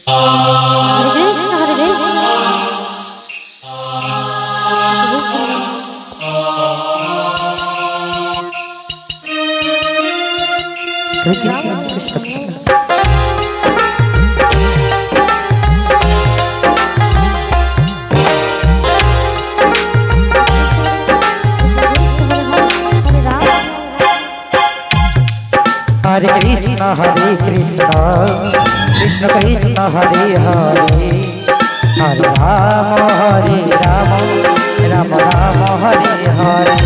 Hare Krishna Krishna Krishna Hare Hare Hare Ram Ram Ram Hare Hare.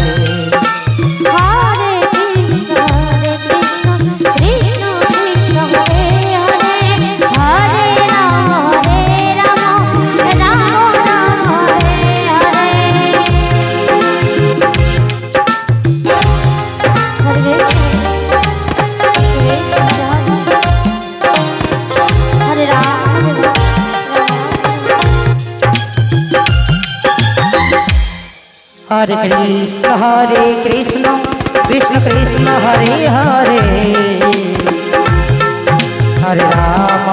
Hare Krishna Krishna Krishna Hare Hare Hare Ram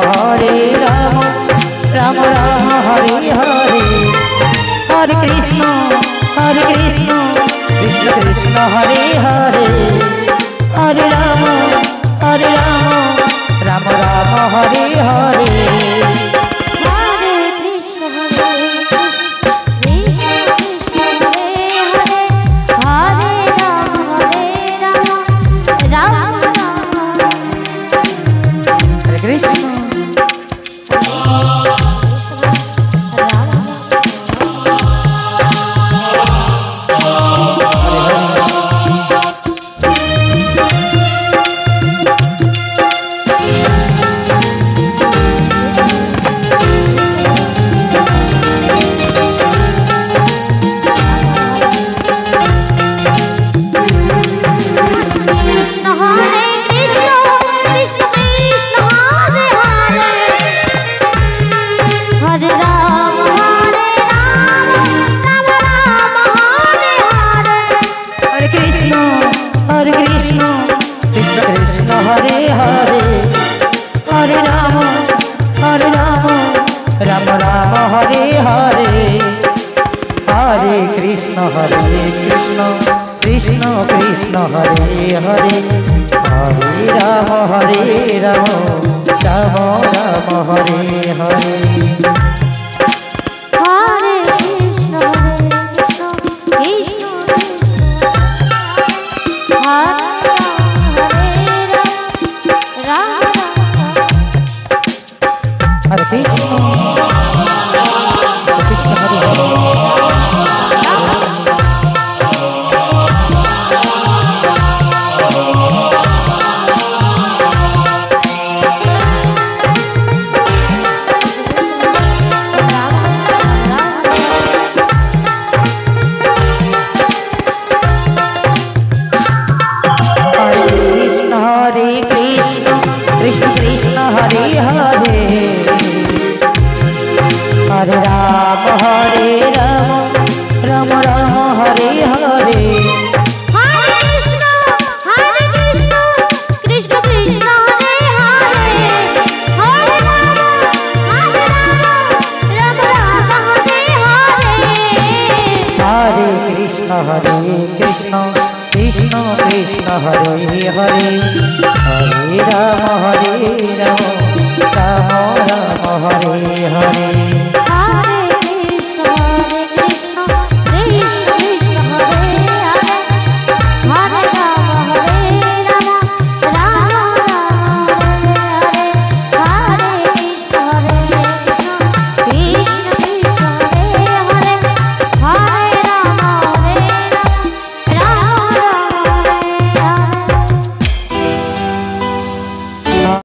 Ram Ram Hare Hare. Hare Krishna Krishna Krishna Hare Hare Hare Ram Ram Ram Hare Hare. Hare Hare Hare Ram Ram Ram Hare Hare. Hare Krishna Krishna Krishna Hare Hare Hare Ram Ram Ram Hare Hare. Hare Krishna Krishna Hare Hare. Krishna Krishna Hare Hare Hare Ram Ram Ram Hare Hare. Krishna Krishna Hare Hare Hare Ram Ram Ram Hare Hare. Hare Krishna Krishna Krishna Hare Hare Hare Ram Ram Ram Hare